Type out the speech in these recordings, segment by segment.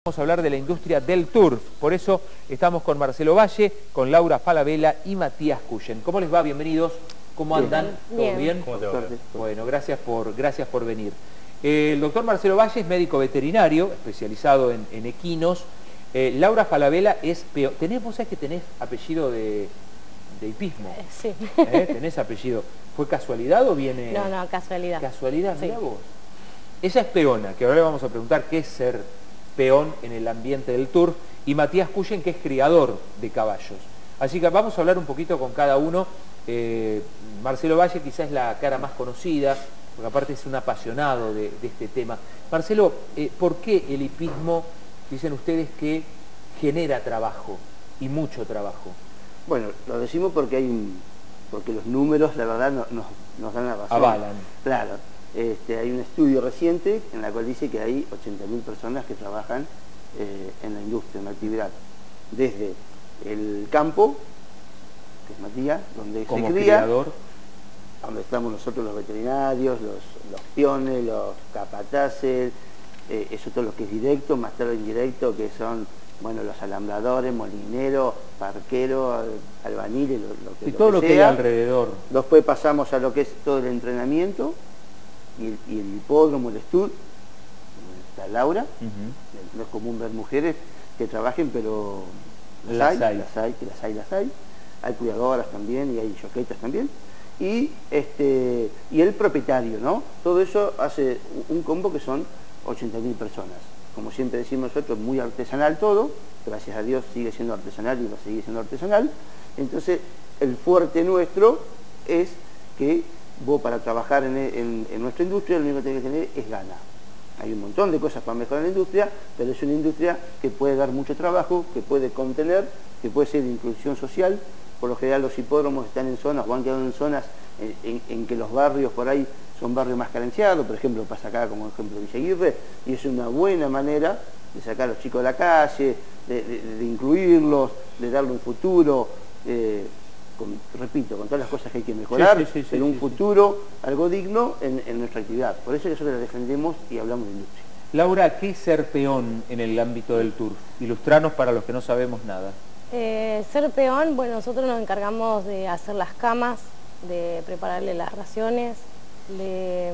Vamos a hablar de la industria del turf, por eso estamos con Marcelo Valle, con Laura Falabella y Matías Cullen. ¿Cómo les va? Bienvenidos. ¿Cómo andan? ¿Todo bien? ¿Cómo te va? Bueno, gracias por venir. El doctor Marcelo Valle es médico veterinario, especializado en equinos. Laura Falabella es peor. ¿Vos sabés que tenés apellido de hipismo? Sí. ¿Tenés apellido? ¿Fue casualidad o viene...? No, casualidad. ¿Casualidad? Sí. Mirá vos. Ella es peona, que ahora le vamos a preguntar qué es ser peón en el ambiente del turf, y Matías Cullen, que es criador de caballos. Así que vamos a hablar un poquito con cada uno. Marcelo Valle quizás es la cara más conocida, porque aparte es un apasionado de este tema. Marcelo, ¿por qué el hipismo, dicen ustedes, que genera trabajo, y mucho trabajo? Bueno, lo decimos porque porque los números, la verdad, nos dan la razón. Avalan. Claro. Hay un estudio reciente en el cual dice que hay 80.000 personas que trabajan en la industria, en la actividad. Desde el campo, que es Matías, donde como se cría, criador, donde estamos nosotros los veterinarios, los peones, los capataces, eso todo lo que es directo, más todo lo indirecto, que son, bueno, los alambradores, molineros, parqueros, albañiles, y todo lo que hay alrededor. Después pasamos a lo que es todo el entrenamiento, y el hipódromo, el estudio, está Laura. No es común ver mujeres que trabajen, pero las hay. Hay cuidadoras también y hay joquetas también. Y el propietario, ¿no? Todo eso hace un combo que son 80.000 personas. Como siempre decimos nosotros, muy artesanal todo, gracias a Dios sigue siendo artesanal y va a seguir siendo artesanal. Entonces, el fuerte nuestro es que vos, para trabajar en nuestra industria, lo único que tenés que tener es ganas. Hay un montón de cosas para mejorar la industria, pero es una industria que puede dar mucho trabajo, que puede contener, que puede ser de inclusión social. Por lo general los hipódromos están en zonas, o han quedado en zonas en que los barrios por ahí son barrios más carenciados. Por ejemplo, pasa acá como ejemplo Villa Aguirre, y es una buena manera de sacar a los chicos de la calle, de incluirlos, de darle un futuro. Repito, con todas las cosas que hay que mejorar, en un futuro algo digno en nuestra actividad. Por eso nosotros la defendemos y hablamos de industria. Laura, ¿qué es ser peón en el ámbito del turf? Ilustranos para los que no sabemos nada. Ser peón, bueno, nosotros nos encargamos de hacer las camas, de prepararle las raciones, de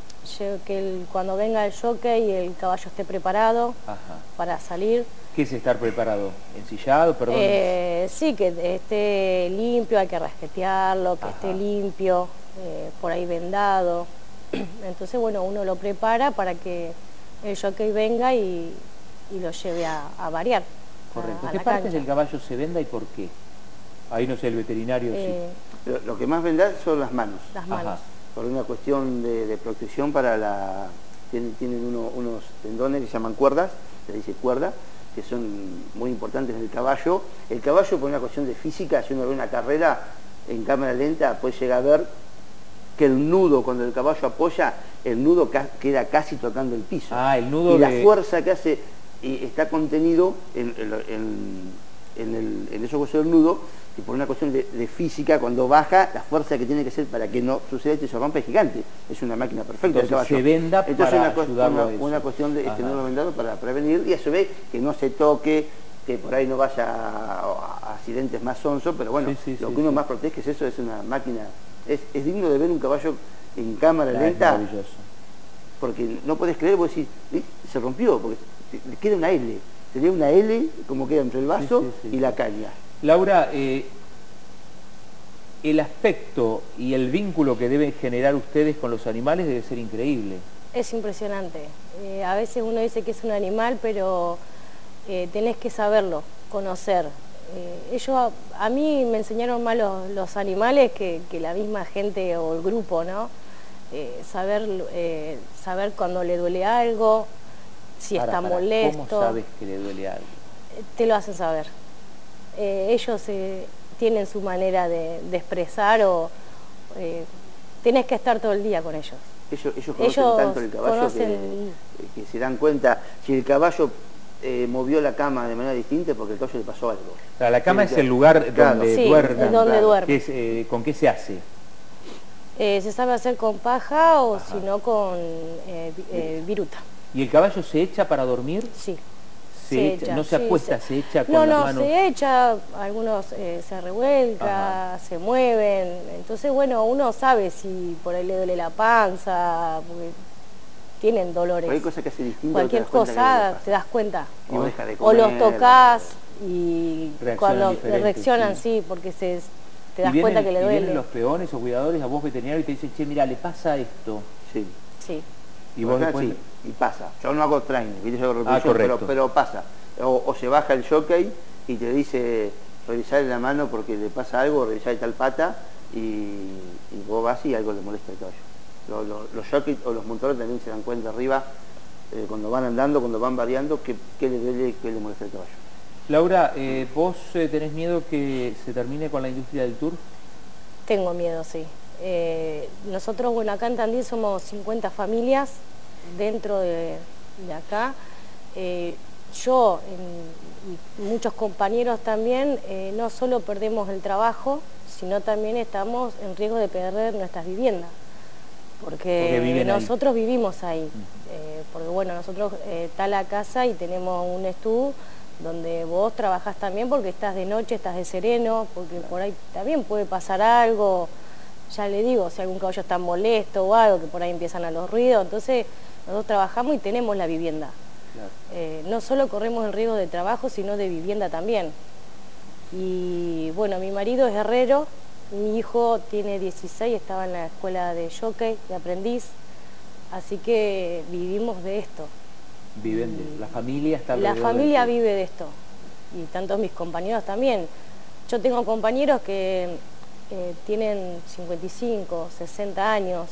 que cuando venga el jockey el caballo esté preparado. Ajá. Para salir. ¿Qué es estar preparado? ¿Ensillado? Perdón. Sí, que esté limpio, hay que rasquetearlo, que esté limpio, por ahí vendado. Entonces, bueno, uno lo prepara para que el jockey venga y lo lleve a variar. Correcto. ¿Qué partes del caballo se venda y por qué? Ahí no sé, el veterinario sí. Lo que más venda son las manos. Las manos. Por una cuestión de protección para la... Tienen unos tendones que se llaman cuerdas, se dice cuerda, que son muy importantes en el caballo. El caballo, por una cuestión de física, si uno ve una carrera en cámara lenta, puede llegar a ver que el nudo, cuando el caballo apoya, el nudo queda casi tocando el piso. El nudo. Y la fuerza que hace está contenido en eso que es el nudo, y por una cuestión de física, cuando baja, la fuerza que tiene que ser para que no suceda esto, se rompe es gigante. Es una máquina perfecta. Entonces se venda para ayudarlo a eso. Una cuestión de tenerlo vendado para prevenir, y a su vez que no se toque, que por ahí no vaya a accidentes más sonsos, pero bueno, lo que uno más protege es eso, es una máquina. Es digno de ver un caballo en cámara lenta. Es maravilloso. Porque no podés creer, vos decís, se rompió, porque le queda una L. Sería una L como queda entre el vaso y la caña. Laura, el aspecto y el vínculo que deben generar ustedes con los animales debe ser increíble. Es impresionante. A veces uno dice que es un animal, pero tenés que saberlo, conocer. A mí me enseñaron más los animales que la misma gente o el grupo, ¿no? Saber cuando le duele algo, si está molesto. ¿Cómo sabes que le duele algo? Te lo hacen saber. Ellos tienen su manera de expresar tenés que estar todo el día con ellos. Ellos conocen tanto el caballo que se dan cuenta si el caballo movió la cama de manera distinta porque el caballo le pasó algo. La cama es el lugar donde duermen. Es donde duermen. ¿Con qué se hace? Se sabe hacer con paja o si no con viruta. ¿Y el caballo se echa para dormir? Sí. Se echa, no se apuesta, se echa con no, las no, manos. se echa, algunos se revuelca, se mueven, entonces bueno, uno sabe si por ahí le duele la panza, porque tienen dolores. Cualquier cosa que hace distinto, cualquier cosa te das cuenta. No deja de O comer, los tocas y Reaccionan cuando diferente, reaccionan, sí. sí, porque te Y das vienen, cuenta que le y vienen duele. los peones o cuidadores a vos veterinario y te dicen, che, mira, le pasa esto. Sí. Sí. Y vos después... Sí, y pasa. Yo no hago training, ¿viste? Yo hago reproducción, correcto. pero pasa. O se baja el jockey y te dice, revisar la mano porque le pasa algo, revisar tal pata, y vos vas y algo le molesta al caballo. Los jockeys o los montadores también se dan cuenta arriba, cuando van andando, cuando van variando, qué le duele, qué le molesta al caballo. Laura, ¿vos tenés miedo que se termine con la industria del tour? Tengo miedo, sí. Nosotros, bueno, acá en Tandil somos 50 familias dentro de acá. Yo y muchos compañeros también, no solo perdemos el trabajo, sino también estamos en riesgo de perder nuestras viviendas. Porque nosotros vivimos ahí. Porque bueno, nosotros está la casa y tenemos un estudio donde vos trabajás también porque estás de noche, estás de sereno, porque por ahí también puede pasar algo, ya le digo, si algún caballo está molesto o algo, que por ahí empiezan a los ruidos, entonces nosotros trabajamos y tenemos la vivienda. Claro. No solo corremos el riesgo de trabajo, sino de vivienda también. Y bueno, mi marido es herrero, mi hijo tiene 16, estaba en la escuela de jockey, de aprendiz, así que vivimos de esto. La familia está La familia vive de esto, y tanto mis compañeros también. Yo tengo compañeros que tienen 55, 60 años,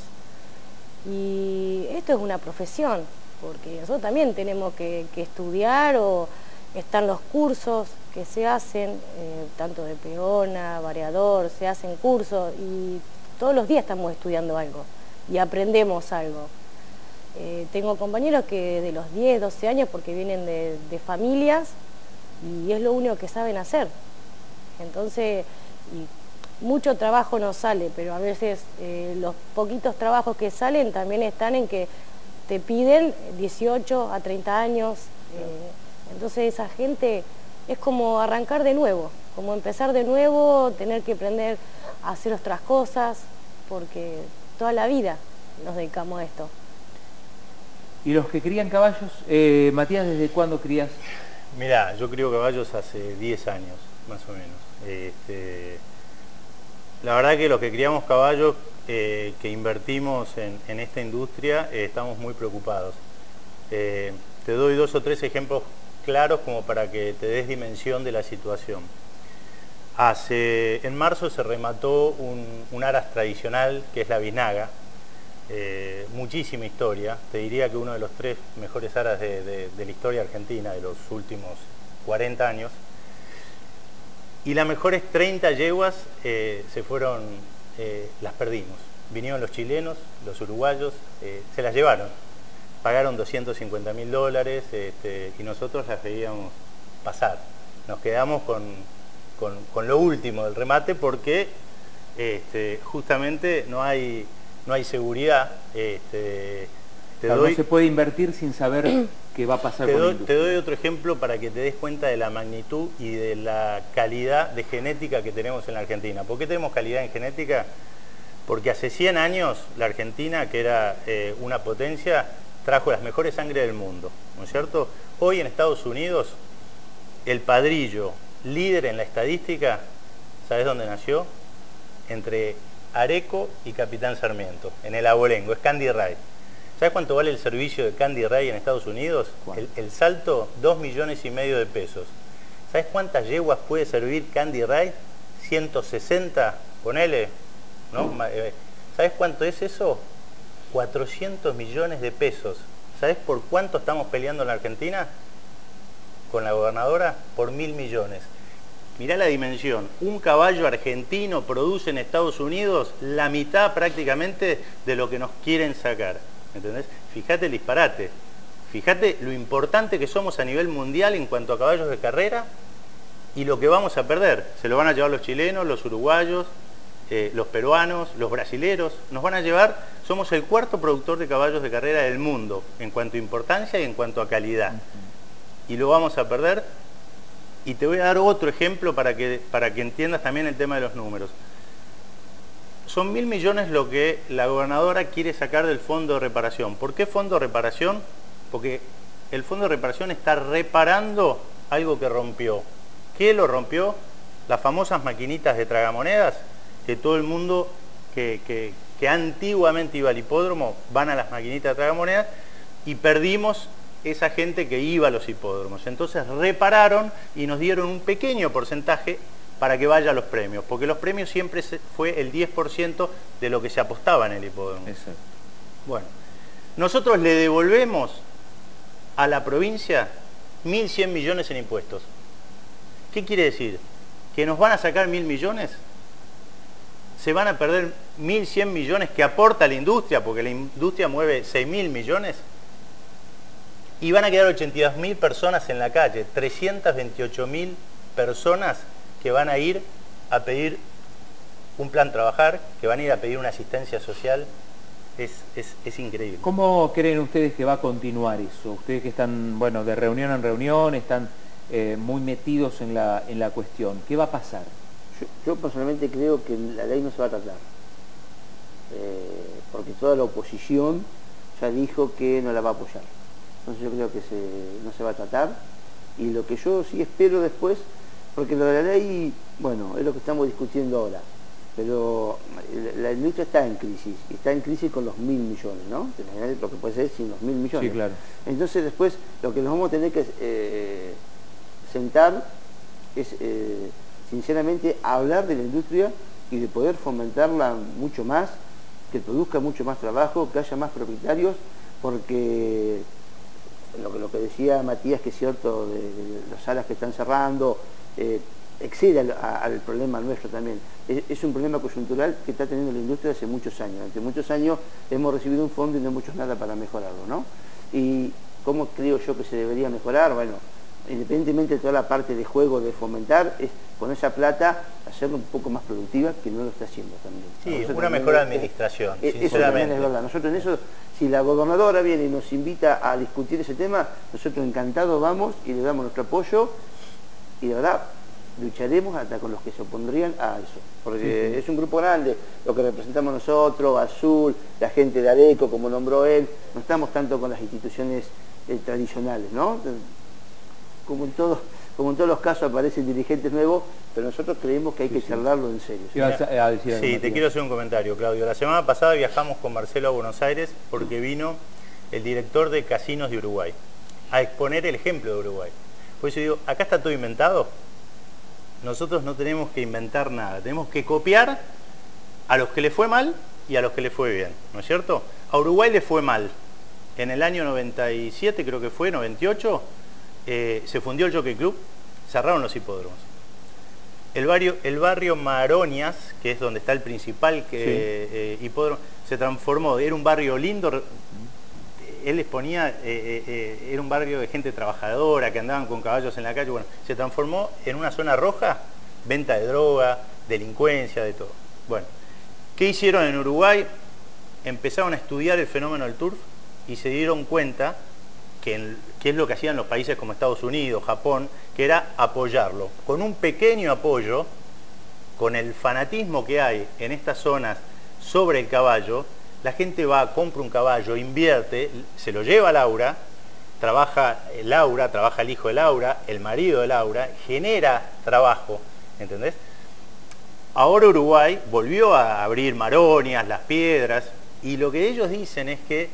y esto es una profesión, porque nosotros también tenemos que estudiar, o están los cursos que se hacen, tanto de peona, variador, se hacen cursos, y todos los días estamos estudiando algo, y aprendemos algo. Tengo compañeros que de los 10, 12 años, porque vienen de familias, y es lo único que saben hacer. Entonces, mucho trabajo no sale, pero a veces los poquitos trabajos que salen también están en que te piden 18 a 30 años. Entonces esa gente es como arrancar de nuevo, como empezar de nuevo, tener que aprender a hacer otras cosas, porque toda la vida nos dedicamos a esto. ¿Y los que crían caballos? Matías, ¿desde cuándo crías? Mirá, yo crío caballos hace 10 años, más o menos. La verdad que los que criamos caballos, que invertimos en esta industria, estamos muy preocupados. Te doy 2 o 3 ejemplos claros como para que te des dimensión de la situación. En marzo se remató un aras tradicional, que es la biznaga. Muchísima historia, te diría que uno de los 3 mejores aras de la historia argentina de los últimos 40 años, y las mejores 30 yeguas se fueron, las perdimos. Vinieron los chilenos, los uruguayos, se las llevaron, pagaron $250.000, y nosotros las veíamos pasar. Nos quedamos con lo último del remate porque justamente no hay seguridad. No se puede invertir sin saber qué va a pasar con la industria. Te doy otro ejemplo para que te des cuenta de la magnitud y de la calidad de genética que tenemos en la Argentina. ¿Por qué tenemos calidad en genética? Porque hace 100 años la Argentina, que era una potencia, trajo las mejores sangre del mundo, ¿no es cierto? Hoy en Estados Unidos, el padrillo líder en la estadística, ¿sabes dónde nació? Entre Areco y Capitán Sarmiento, en el Abolengo, es Candy Ray. ¿Sabes cuánto vale el servicio de Candy Ray en Estados Unidos? El salto, 2,5 millones de pesos. ¿Sabes cuántas yeguas puede servir Candy Ray? 160, ponele, ¿no? ¿Sabes cuánto es eso? 400 millones de pesos. ¿Sabes por cuánto estamos peleando en la Argentina? Con la gobernadora, por 1.000 millones. Mirá la dimensión, un caballo argentino produce en Estados Unidos la mitad prácticamente de lo que nos quieren sacar, ¿entendés? Fíjate el disparate, fíjate lo importante que somos a nivel mundial en cuanto a caballos de carrera y lo que vamos a perder. Se lo van a llevar los chilenos, los uruguayos, los peruanos, los brasileros, nos van a llevar, somos el 4º productor de caballos de carrera del mundo en cuanto a importancia y en cuanto a calidad. y lo vamos a perder. Y te voy a dar otro ejemplo para que entiendas también el tema de los números. Son 1.000 millones lo que la gobernadora quiere sacar del fondo de reparación. ¿Por qué fondo de reparación? Porque el fondo de reparación está reparando algo que rompió. ¿Qué lo rompió? Las famosas maquinitas de tragamonedas, que todo el mundo que antiguamente iba al hipódromo van a las maquinitas de tragamonedas, y perdimos esa gente que iba a los hipódromos. Entonces repararon y nos dieron un pequeño porcentaje para que vaya a los premios, porque los premios siempre fue el 10% de lo que se apostaba en el hipódromo. Exacto. Bueno, nosotros le devolvemos a la provincia 1.100 millones en impuestos. ¿Qué quiere decir? ¿Que nos van a sacar 1.000 millones? ¿Se van a perder 1.100 millones que aporta la industria, porque la industria mueve 6.000 millones? Y van a quedar 82.000 personas en la calle, 328.000 personas que van a ir a pedir un plan trabajar, que van a ir a pedir una asistencia social. Es increíble. ¿Cómo creen ustedes que va a continuar eso? Ustedes que están, bueno, de reunión en reunión, están muy metidos en la cuestión. ¿Qué va a pasar? Yo personalmente creo que la ley no se va a tratar, porque toda la oposición ya dijo que no la va a apoyar. Entonces yo creo que no se va a tratar, y lo que yo sí espero después, porque lo de la ley, bueno, es lo que estamos discutiendo ahora, pero la industria está en crisis, y está en crisis con los 1.000 millones, ¿no? Lo que puede ser sin los 1.000 millones. Sí, claro. Entonces después lo que nos vamos a tener que sentar es, sinceramente, hablar de la industria y de poder fomentarla mucho más, que produzca mucho más trabajo, que haya más propietarios, porque lo que decía Matías, que es cierto, de las salas que están cerrando, excede al problema nuestro también. Es un problema coyuntural que está teniendo la industria hace muchos años. Durante muchos años hemos recibido un fondo y no hemos hecho nada para mejorarlo, ¿no? Y ¿cómo creo yo que se debería mejorar? Bueno, independientemente de toda la parte de juego, de fomentar, es con esa plata hacerla un poco más productiva, que no lo está haciendo también. Sí, una mejor administración, eso sinceramente. también es verdad. Nosotros en eso, si la gobernadora viene y nos invita a discutir ese tema, nosotros encantados vamos y le damos nuestro apoyo, y de verdad lucharemos hasta con los que se opondrían a eso, porque es un grupo grande, lo que representamos nosotros, Azul, la gente de ADECO, como nombró él, no estamos tanto con las instituciones tradicionales, ¿no? Como en todos los casos aparecen dirigentes nuevos, pero nosotros creemos que hay que charlarlo en serio. Sí, te quiero hacer un comentario, Claudio. La semana pasada viajamos con Marcelo a Buenos Aires porque vino el director de Casinos de Uruguay a exponer el ejemplo de Uruguay. Por eso digo, acá está todo inventado. Nosotros no tenemos que inventar nada, tenemos que copiar a los que le fue mal y a los que le fue bien, ¿no es cierto? A Uruguay le fue mal. En el año 97, creo que fue, 98, se fundió el Jockey Club, cerraron los hipódromos. El barrio Maronias, que es donde está el principal hipódromo, se transformó, era un barrio lindo. Él les ponía, era un barrio de gente trabajadora, que andaban con caballos en la calle. Bueno, se transformó en una zona roja, venta de droga, delincuencia, de todo. Bueno, ¿qué hicieron en Uruguay? Empezaron a estudiar el fenómeno del turf y se dieron cuenta que es lo que hacían los países como Estados Unidos, Japón, que era apoyarlo. Con un pequeño apoyo, con el fanatismo que hay en estas zonas sobre el caballo, la gente va, compra un caballo, invierte, se lo lleva a Laura, trabaja Laura, trabaja el hijo de Laura, el marido de Laura, genera trabajo, ¿entendés? Ahora Uruguay volvió a abrir Maronias, Las Piedras, y lo que ellos dicen es que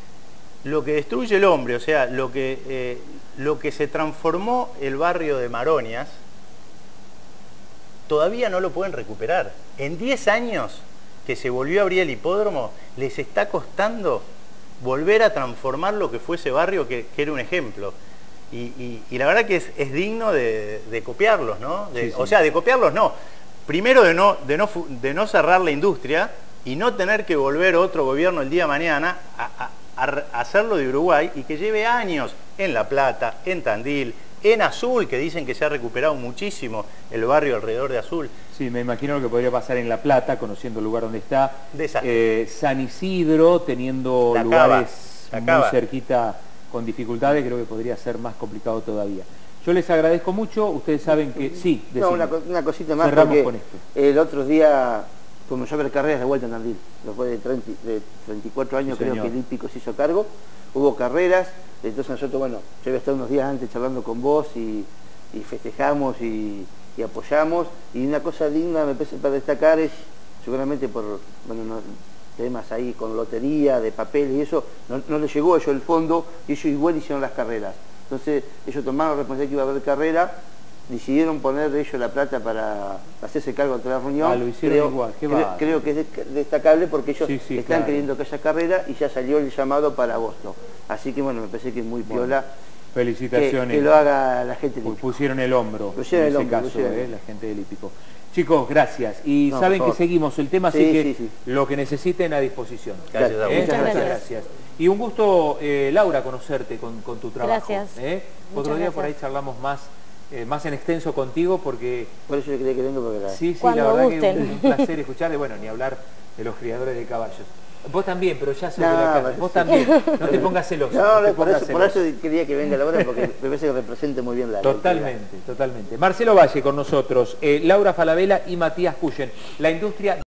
lo que destruye el hombre, o sea, lo que se transformó el barrio de Maronias, todavía no lo pueden recuperar. En 10 años que se volvió a abrir el hipódromo, les está costando volver a transformar lo que fue ese barrio, que era un ejemplo. Y la verdad que es digno de copiarlos, ¿no? O sea, de copiarlos no. Primero de no cerrar la industria y no tener que volver otro gobierno el día de mañana a hacerlo de Uruguay, y que lleve años en La Plata, en Tandil, en Azul, que dicen que se ha recuperado muchísimo el barrio alrededor de Azul. Sí, me imagino lo que podría pasar en La Plata, conociendo el lugar donde está. Desastre. San Isidro, teniendo lugares muy cerquita con dificultades, creo que podría ser más complicado todavía. Yo les agradezco mucho, ustedes saben que... Sí, no, decime. una cosita más, cerramos porque con esto. el otro día, como yo ver carreras de vuelta en Tandil, después de 34 años Sí, creo señor. que el Hípico se hizo cargo, hubo carreras, entonces nosotros, bueno, yo había estado unos días antes charlando con vos y festejamos y apoyamos, y una cosa digna me parece para destacar es, seguramente por, bueno, temas ahí con lotería, de papeles y eso, no les llegó a ellos el fondo y ellos igual hicieron las carreras. Entonces ellos tomaron responsabilidad que iba a haber carrera, decidieron poner ellos la plata para hacerse cargo de toda la reunión. Ah, lo hicieron igual, qué bárbaro. Creo que es destacable porque ellos Sí, están claro. queriendo que haya carrera y ya salió el llamado para agosto. Así que bueno, me parece que es muy piola Felicitaciones. que lo haga la gente del Hípico. Pusieron el hombro, Pusieron en el ese hombro, caso, pusieron el hombro. la gente del Hípico. Chicos, gracias. Y No, saben por que favor. seguimos el tema, así Sí, que sí, sí. lo que necesiten a disposición. Gracias a vos. Muchas Muchas gracias. gracias. Y un gusto, Laura, conocerte con tu trabajo. Gracias. Otro Muchas día por ahí gracias. charlamos más en extenso contigo, porque Por eso yo quería que venga porque sí, la Cuando verdad gusten. que un placer escucharte, bueno, ni hablar de los criadores de caballos. Vos también, pero ya sos No, de la casa. pero Vos sí. tamén, no te pongas celoso. No, te por pongas eso celoso. quería que venga la hora porque me parece que represente muy bien la Totalmente, totalmente. Marcelo Valle con nosotros, Laura Falabella y Matías Cuyen. La industria